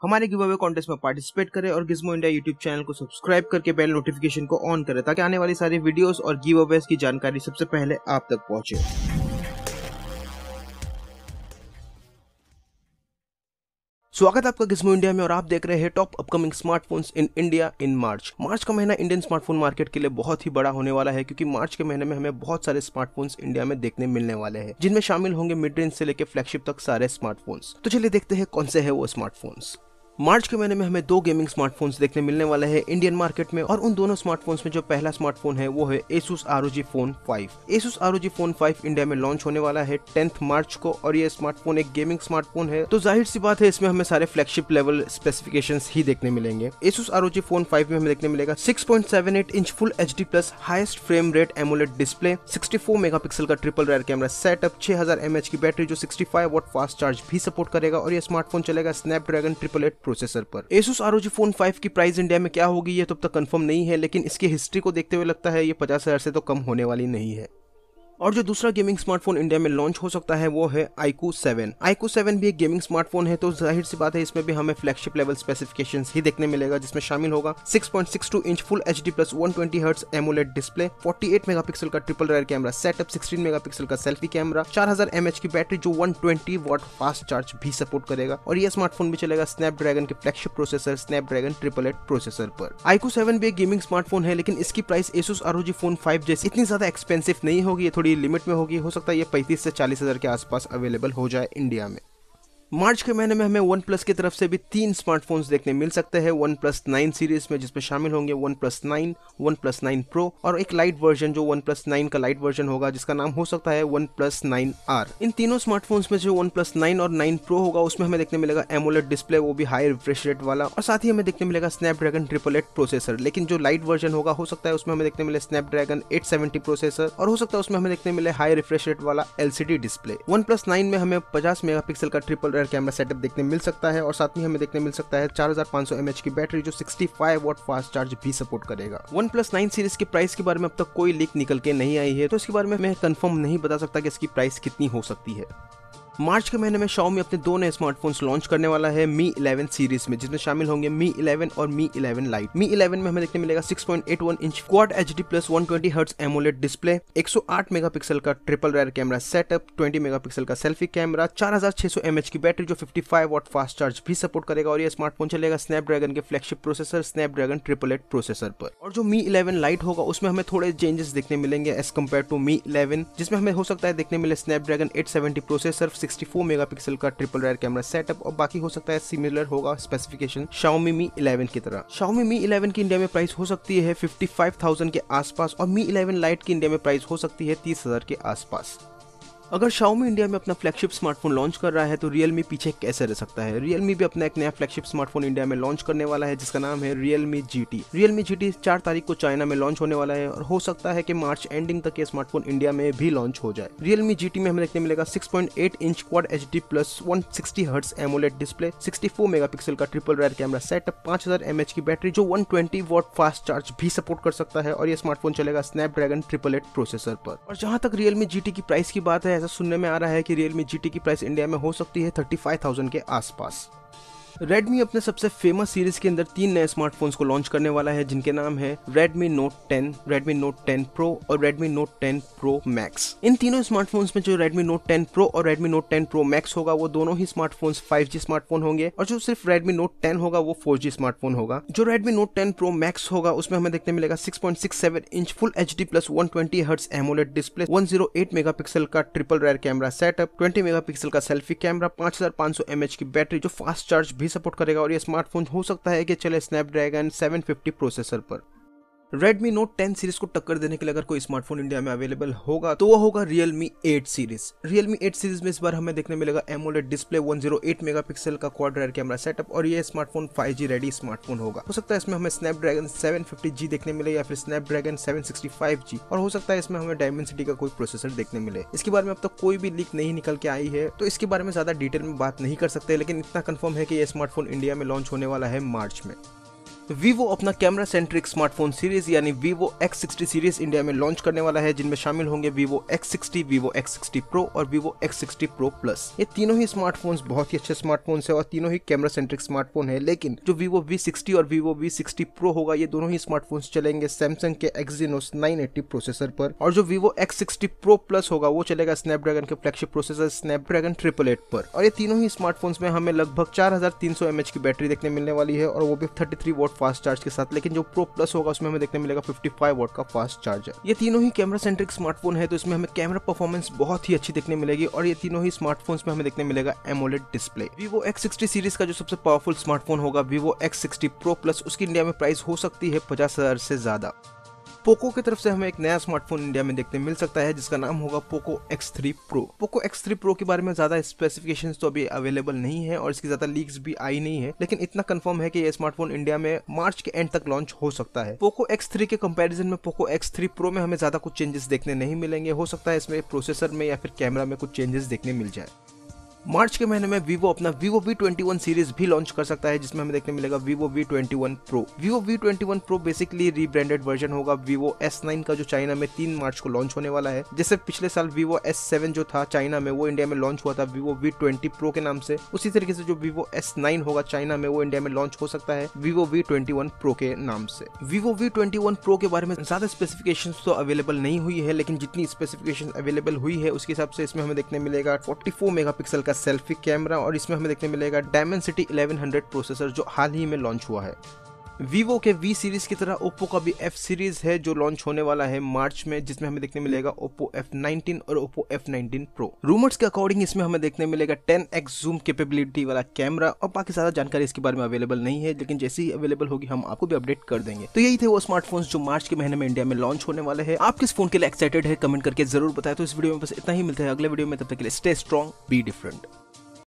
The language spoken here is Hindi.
हमारे गिव अवे कॉन्टेस्ट में पार्टिसिपेट करें और गिज़मो इंडिया यूट्यूब चैनल को सब्सक्राइब करके बेल नोटिफिकेशन को ऑन करें ताकि आने वाली सारी वीडियोस और गिव अवेज की जानकारी सबसे पहले आप तक पहुंचे। स्वागत है आपका गिज़मो इंडिया में और आप देख रहे हैं top upcoming smartphones in India in March. March का महीना इंडियन स्मार्टफोन मार्केट के लिए बहुत ही बड़ा होने वाला है क्योंकि मार्च के महीने में हमें बहुत सारे स्मार्टफोन्स इंडिया में देखने मिलने वाले हैं, जिनमें शामिल होंगे मिड रेंज से लेकर फ्लैगशिप तक सारे स्मार्टफोन्स। तो चलिए देखते हैं कौन से है वो स्मार्टफोन्स। मार्च के महीने में हमें दो गेमिंग स्मार्टफोन्स देखने मिलने वाले हैं इंडियन मार्केट में, और उन दोनों स्मार्टफोन्स में जो पहला स्मार्टफोन है वो है Asus ROG Phone 5। Asus ROG Phone 5 India में लॉन्च होने वाला है 10 मार्च को, और ये स्मार्टफोन एक गेमिंग स्मार्टफोन है, तो जाहिर सी बात है इसमें हमें सारे फ्लैगशिप लेवल स्पेसिफिकेशंस ही देखने मिलेंगे। Asus ROG Phone 5 में हमें देखने मिलेगा 6.78 inch full HD plus highest frame rate AMOLED display, 64 megapixel का triple rear camera setup, 6000 mAh की बैटरी जो 65 वाट फास्ट चार्ज भी सपोर्ट करेगा, और ये स्मार्टफोन चलेगा स्नैपड्रैगन 888 प्रोसेसर पर। Asus ROG Phone 5 की प्राइस इंडिया में क्या होगी ये तो अब तक कंफर्म नहीं है, लेकिन इसकी हिस्ट्री को देखते हुए लगता है ये 50,000 से तो कम होने वाली नहीं है। और जो दूसरा गेमिंग स्मार्टफोन इंडिया में लॉन्च हो सकता है वो है iQOO 7। iQOO 7 भी एक गेमिंग स्मार्टफोन है, तो जाहिर सी बात है इसमें भी हमें फ्लैगशिप लेवल स्पेसिफिकेशंस ही देखने मिलेगा, जिसमें शामिल होगा 6.62 inch full HD plus 120 hertz AMOLED display, 48 megapixel का triple rear camera setup, 16 megapixel का सेल्फी कैमरा, 4000 mAh की बैटरी जो 120 वाट फास्ट चार्ज भी सपोर्ट करेगा, और यह स्मार्टफोन भी चलेगा स्नैपड्रैगन के फ्लैगशिप प्रोसेसर स्नैपड्रैगन 888 प्रोसेसर पर। iQOO 7 भी एक गेमिंग स्मार्टफोन है, लेकिन इसकी प्राइस Asus ROG Phone 5 जैसी इतनी ज्यादा एक्सपेंसिव नहीं होगी, ये थोड़ी लिमिट में होगी। हो सकता है ये 35 से 40,000 के आसपास अवेलेबल हो जाए इंडिया में। मार्च के महीने में हमें OnePlus की तरफ से भी 3 स्मार्टफोन्स देखने मिल सकते हैं OnePlus 9 सीरीज में, जिसमें शामिल होंगे OnePlus 9, OnePlus 9 Pro और एक लाइट वर्जन जो OnePlus 9 का लाइट वर्जन होगा, जिसका नाम हो सकता है OnePlus 9R। इन तीनों स्मार्टफोन्स में जो OnePlus 9 और 9 Pro होगा उसमें हमें देखने मिलेगा एमोलेड डिस्प्ले, वो भी हाई रिफ्रेश रेट वाला, और साथ ही हमें देखने मिलेगा स्नैपड्रैगन 888 प्रोसेसर। लेकिन जो लाइट वर्जन होगा हो सकता है उसमें हमें देखने मिले स्नैपड्रैगन 870 प्रोसेसर, और हो सकता है उसमें हमें देखने मिले हाई रिफ्रेश रेट वाला LCD डिस्प्ले। OnePlus 9 में हमें 50 मेगापिक्सल का ट्रिपल रेयर कैमरा सेटअप देखने मिल सकता है, और साथ में हमें देखने मिल सकता है 4500 mAh की बैटरी जो 65 वाट फास्ट चार्ज भी सपोर्ट करेगा। OnePlus 9 सीरीज की प्राइस के बारे में अब तक कोई लीक निकल के नहीं आई है, तो इसके बारे में मैं कंफर्म नहीं बता सकता कि इसकी प्राइस कितनी हो सकती है। मार्च के महीने में Xiaomi अपने दो नए स्मार्टफोन्स लॉन्च करने वाला है Mi 11 सीरीज में, जिसमें शामिल होंगे Mi 11 और Mi 11 Lite। Mi 11 में हमें देखने मिलेगा 6.81 inch quad HD plus 120 hertz AMOLED display, 108 megapixel का triple rear camera setup, 20 megapixel का सेल्फी कैमरा, 4600 mAh की बैटरी जो 55 वाट फास्ट चार्ज भी सपोर्ट करेगा, और यह स्मार्टफोन चलेगा स्नैपड्रैगन के फ्लैगशिप प्रोसेसर स्नैपड्रैगन 888 प्रोसेसर पर। और जो Mi 11 Lite होगा उसमें हमें थोड़े चेंजेस देखने मिलेंगे एज कम्पेयर टू Mi 11, जिसमें हमें हो सकता है देखने मिले स्नैपड्रैगन 870 प्रोसेसर, 64 मेगापिक्सल का ट्रिपल रेयर कैमरा सेटअप, और बाकी हो सकता है सिमिलर होगा स्पेसिफिकेशन Xiaomi Mi 11 की तरह। Xiaomi Mi 11 की इंडिया में प्राइस हो सकती है 55,000 के आसपास, और Mi 11 Lite की इंडिया में प्राइस हो सकती है 30,000 के आसपास। अगर Xiaomi इंडिया में अपना फ्लैगशिप स्मार्टफोन लॉन्च कर रहा है तो Realme पीछे कैसे रह सकता है। Realme भी अपना एक नया फ्लैगशिप स्मार्टफोन इंडिया में लॉन्च करने वाला है, जिसका नाम है Realme GT। Realme GT 4 तारीख को चाइना में लॉन्च होने वाला है, और हो सकता है कि मार्च एंडिंग तक ये स्मार्टफोन इंडिया में भी लॉन्च हो जाए। Realme GT में हमें देखने मिलेगा 6.8 inch quad HD plus 160 hertz AMOLED display, 64 megapixel का triple rear camera setup, 5000 mAh की बैटरी जो 120 वाट फास्ट चार्ज भी सपोर्ट कर सकता है, और ये स्मार्टफोन चलेगा स्नैपड्रैगन 888 प्रोसेसर पर। और जहां तक Realme GT की प्राइस की बात है, ऐसा सुनने में आ रहा है कि Realme GT की प्राइस इंडिया में हो सकती है 35,000 के आसपास। Redmi अपने सबसे फेमस सीरीज के अंदर 3 नए स्मार्टफोन्स को लॉन्च करने वाला है, जिनके नाम है Redmi Note 10, Redmi Note 10 Pro और Redmi Note 10 Pro Max। इन तीनों स्मार्टफोन्स में जो Redmi Note 10 Pro और Redmi Note 10 Pro Max होगा वो दोनों ही स्मार्टफोन्स 5G स्मार्टफोन होंगे, और जो सिर्फ Redmi Note 10 होगा वो 4G स्मार्टफोन होगा। जो Redmi Note 10 Pro Max होगा उसमें हमें देखने मिलेगा 6.67 inch full HD plus 120 hertz AMOLED display, 108 megapixel का triple rear camera setup, 20 megapixel का सेल्फी कैमरा, 5500 mAh की बैटरी जो फास्ट चार्ज भी सपोर्ट करेगा, और ये स्मार्टफोन हो सकता है कि चले स्नैपड्रैगन 750 प्रोसेसर पर। Redmi Note 10 सीरीज को टक्कर देने के लिए अगर कोई स्मार्टफोन इंडिया में अवेलेबल होगा तो वो होगा Realme 8 सीरीज। Realme 8 सीरीज में इस बार हमें देखने मिलेगा एमोलेड डिस्प्ले, 108 मेगापिक्सल का क्वाड रेयर कैमरा सेटअप, और ये स्मार्टफोन 5G रेडी स्मार्टफोन होगा। हो सकता है इसमें हमें स्नैपड्रैगन 750G देखने मिले या फिर स्नैपड्रैगन 765G, और हो सकता है इसमें हमें डायमेंसिटी का कोई प्रोसेसर देखने मिले। इसके बारे में अब तक कोई भी लीक नहीं निकल के आई है, तो इसके बारे में ज्यादा डिटेल में बात नहीं कर सकते, लेकिन इतना कंफर्म है कि ये स्मार्टफोन इंडिया में लॉन्च होने वाला है मार्च में। वीवो अपना कैमरा सेंट्रिक स्मार्टफोन सीरीज यानी वीवो X60 सीरीज इंडिया में लॉन्च करने वाला है, जिनमें शामिल होंगे Vivo X60, Vivo X60 Pro और वीवो X60 Pro Plus। ये तीनों ही स्मार्टफोन्स बहुत ही अच्छे स्मार्टफोन्स है और तीनों ही कैमरा सेंट्रिक स्मार्टफोन है, लेकिन जो वीवो V60 और वीवो V60 Pro होगा ये दोनों ही स्मार्टफोन्स चलेंगे सैमसंग के Exynos 980 प्रोसेसर पर, और जो वीवो X60 Pro Plus होगा वो चलेगा स्नैपड्रैगन के फ्लैगशिप प्रोसेसर स्नैपड्रैगन 888 पर। और ये तीनों ही स्मार्टफोन्स में हमें लगभग 4300 mAh की बैटरी देखने मिलने वाली है, और वो भी 33 वॉट फास्ट चार्ज के साथ। लेकिन जो प्रो प्लस होगा उसमें हमें देखने मिलेगा 55 वॉट का फास्ट चार्जर। ये तीनों ही कैमरा सेंट्रिक स्मार्टफोन है, तो इसमें हमें कैमरा परफॉर्मेंस बहुत ही अच्छी देखने मिलेगी, और ये तीनों ही स्मार्टफोन्स में हमें देखने मिलेगा AMOLED display. Vivo X60 series का जो सबसे पावरफुल स्मार्टफोन होगा वीवो X60 Pro Plus, उसकी इंडिया में प्राइस हो सकती है 50,000 से ज्यादा। पोको की तरफ से हमें एक नया स्मार्टफोन इंडिया में देखने मिल सकता है, जिसका नाम होगा Poco X3 Pro। Poco X3 Pro के बारे में ज्यादा स्पेसिफिकेशंस तो अभी अवेलेबल नहीं है और इसकी ज्यादा लीक्स भी आई नहीं है, लेकिन इतना कंफर्म है कि यह स्मार्टफोन इंडिया में मार्च के एंड तक लॉन्च हो सकता है। पोको X3 के कंपैरिजन में पोको X3 Pro में हमें ज्यादा कुछ चेंजेस देखने नहीं मिलेंगे। हो सकता है इसमें प्रोसेसर में या फिर कैमरा में कुछ चेंजेस देखने मिल जाए। मार्च के महीने में वीवो अपना वीवो V21 सीरीज भी लॉन्च कर सकता है, जिसमें हमें देखने मिलेगा Vivo V21 Pro। Vivo V21 Pro basically rebranded version होगा वीवो S9 का, जो चाइना में 3 मार्च को लॉन्च होने वाला है। जैसे पिछले साल वीवो S7 जो था चाइना में, वो इंडिया में लॉन्च हुआ था वीवो V20 Pro के नाम से, उसी तरीके से जो वीवो S9 होगा चाइना में, वो इंडिया में लॉन्च हो सकता है वीवो V21 Pro के नाम से। वीवो V21 Pro के बारे में ज्यादा स्पेसिफिकेशंस तो अवेलेबल नहीं हुई है, लेकिन जितनी स्पेसिफिकेशन अवेलेबल हुई है उसके हिसाब से इसमें हमें देखने मिलेगा 44 मेगापिक्सल का सेल्फी कैमरा, और इसमें हमें देखने मिलेगा Dimensity 1100 प्रोसेसर जो हाल ही में लॉन्च हुआ है। वीवो के V सीरीज की तरह ओप्पो का भी F सीरीज है जो लॉन्च होने वाला है मार्च में, जिसमें हमें देखने मिलेगा ओप्पो F19 और ओप्पो F19 Pro। रूमर्स के अकॉर्डिंग इसमें हमें देखने मिलेगा 10x जूम कैपेबिलिटी वाला कैमरा, और बाकी ज्यादा जानकारी इसके बारे में अवेलेबल नहीं है, लेकिन जैसे ही अवेलेबल होगी हम आपको भी अपडेट कर देंगे। तो यही थे वो स्मार्टफोन्स जो मार्च के महीने में इंडिया में लॉन्च होने वाले हैं। आप किस फोन के लिए एक्साइटेड है कमेंट करके जरूर बताएं। तो इस वीडियो में बस इतना ही, मिलता है अगले वीडियो में, तब तक के लिए स्टे स्ट्रॉन्ग, बी डिफरेंट।